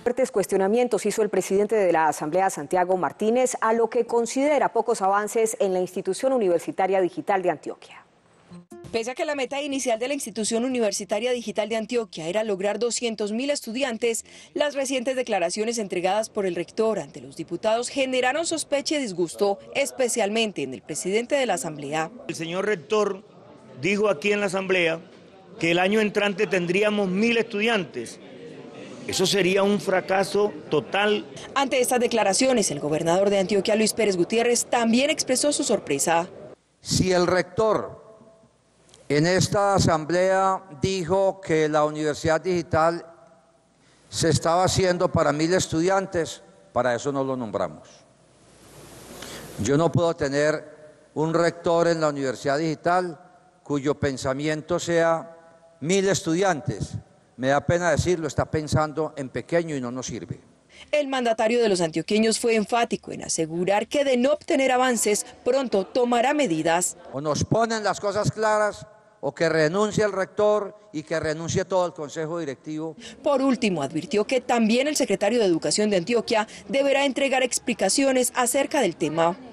Fuertes cuestionamientos hizo el presidente de la Asamblea, Santiago Martínez, a lo que considera pocos avances en la Institución Universitaria Digital de Antioquia. Pese a que la meta inicial de la Institución Universitaria Digital de Antioquia era lograr 200.000 estudiantes, las recientes declaraciones entregadas por el rector ante los diputados generaron sospecha y disgusto, especialmente en el presidente de la Asamblea. El señor rector dijo aquí en la Asamblea que el año entrante tendríamos 1.000 estudiantes. Eso sería un fracaso total. Ante estas declaraciones, el gobernador de Antioquia, Luis Pérez Gutiérrez, también expresó su sorpresa. Si el rector en esta asamblea dijo que la universidad digital se estaba haciendo para 1.000 estudiantes, para eso no lo nombramos. Yo no puedo tener un rector en la universidad digital cuyo pensamiento sea 1.000 estudiantes. Me da pena decirlo, está pensando en pequeño y no nos sirve. El mandatario de los antioqueños fue enfático en asegurar que de no obtener avances, pronto tomará medidas. O nos ponen las cosas claras, o que renuncie el rector y que renuncie todo el consejo directivo. Por último, advirtió que también el secretario de Educación de Antioquia deberá entregar explicaciones acerca del tema.